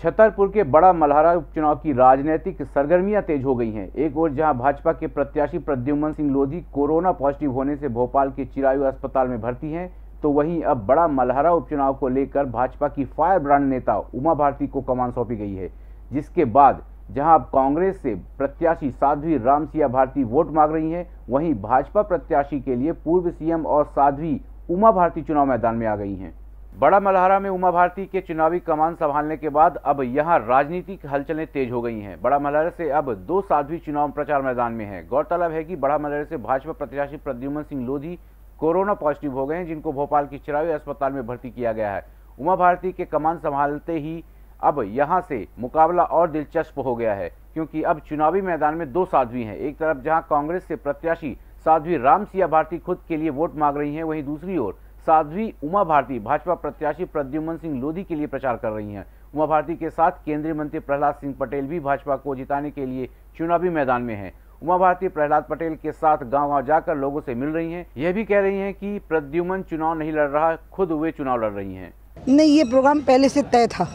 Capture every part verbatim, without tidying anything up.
छतरपुर के बड़ा मल्हारा उपचुनाव की राजनीतिक सरगर्मियां तेज हो गई हैं। एक ओर जहां भाजपा के प्रत्याशी प्रद्युम्न सिंह लोधी कोरोना पॉजिटिव होने से भोपाल के चिरायु अस्पताल में भर्ती हैं, तो वहीं अब बड़ा मल्हारा उपचुनाव को लेकर भाजपा की फायर ब्रांड नेता उमा भारती को कमान सौंपी गई है, जिसके बाद जहां अब कांग्रेस से प्रत्याशी साध्वी रामसिया भारती वोट मांग रही हैं, वहीं भाजपा प्रत्याशी के लिए पूर्व सीएम और साध्वी उमा भारती चुनाव मैदान में आ गई हैं। बड़ा मल्हारा में उमा भारती के चुनावी कमान संभालने के बाद अब यहां राजनीतिक हलचलें तेज हो गई हैं। बड़ा मल्हारा से अब दो साध्वी चुनाव प्रचार मैदान में हैं। गौरतलब है कि बड़ा मल्हारा से भाजपा प्रत्याशी प्रद्युम्न सिंह लोधी कोरोना पॉजिटिव हो गए हैं, जिनको भोपाल के चिरायु अस्पताल में भर्ती किया गया है। उमा भारती के कमान संभालते ही अब यहां से मुकाबला और दिलचस्प हो गया है, क्योंकि अब चुनावी मैदान में दो साध्वी हैं। एक तरफ जहां कांग्रेस से प्रत्याशी साध्वी रामसिया भारती खुद के लिए वोट मांग रही हैं, वहीं दूसरी ओर साध्वी उमा भारती भाजपा प्रत्याशी प्रद्युम्न सिंह लोधी के लिए प्रचार कर रही हैं। उमा भारती के साथ केंद्रीय मंत्री प्रहलाद सिंह पटेल भी भाजपा को जिताने के लिए चुनावी मैदान में हैं। उमा भारती प्रहलाद पटेल के साथ गांव-गांव जाकर लोगों से मिल रही हैं। यह भी कह रही हैं कि प्रद्युम्न चुनाव नहीं लड़ रहा, खुद वे चुनाव लड़ रही हैं। नहीं, ये प्रोग्राम पहले से तय था।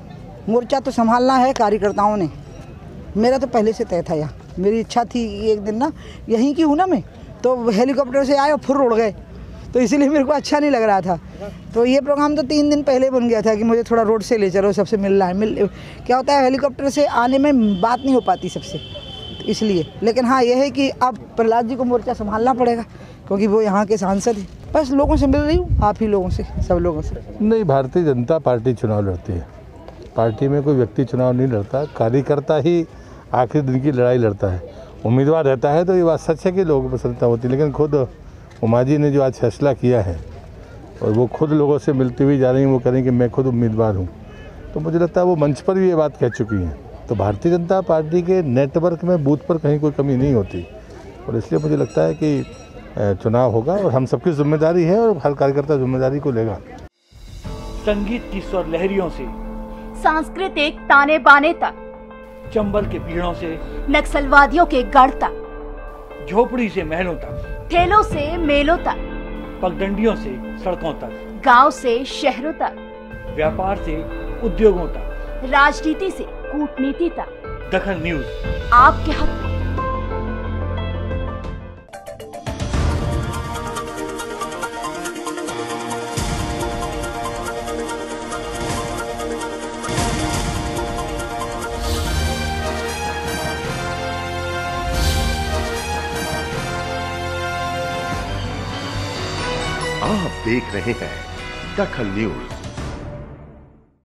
मोर्चा तो संभालना है कार्यकर्ताओं ने, मेरा तो पहले से तय था। यहाँ मेरी इच्छा थी एक दिन ना, यहीं की हूँ ना मैं, तो हेलीकॉप्टर से आए और फिर उड़ गए, तो इसीलिए मेरे को अच्छा नहीं लग रहा था। तो ये प्रोग्राम तो तीन दिन पहले बन गया था कि मुझे थोड़ा रोड से ले चलो, सबसे मिलना है। मिल क्या होता है, हेलीकॉप्टर से आने में बात नहीं हो पाती सबसे, तो इसलिए। लेकिन हाँ, यह है कि अब प्रहलाद जी को मोर्चा संभालना पड़ेगा, क्योंकि वो यहाँ के सांसद हैं। बस लोगों से मिल रही हूँ, आप ही लोगों से, सब लोगों से। नहीं, भारतीय जनता पार्टी चुनाव लड़ती है। पार्टी में कोई व्यक्ति चुनाव नहीं लड़ता, कार्यकर्ता ही आखिरी दिन की लड़ाई लड़ता है। उम्मीदवार रहता है तो ये बात सच है कि लोगों को पसंदता होती है, लेकिन खुद उमा जी ने जो आज फैसला किया है और वो खुद लोगों से मिलती हुई जा रही हैं, वो कह रही कि मैं खुद उम्मीदवार हूँ, तो मुझे लगता है वो मंच पर भी ये बात कह चुकी हैं। तो भारतीय जनता पार्टी के नेटवर्क में बूथ पर कहीं कोई कमी नहीं होती, और इसलिए मुझे लगता है कि चुनाव होगा और हम सबकी जिम्मेदारी है और हर कार्यकर्ता जिम्मेदारी को लेगा। संगीत की स्वर लहरियों से सांस्कृतिक ताने बाने तक, चंबल के पीड़ों से नक्सलवादियों के गढ़ तक, झोपड़ी से महलों तक, ठेलों से मेलों तक, पगडंडियों से सड़कों तक, गांव से शहरों तक, व्यापार से उद्योगों तक, राजनीति से कूटनीति तक, दखल न्यूज आपके हक में। आप देख रहे हैं दखल न्यूज।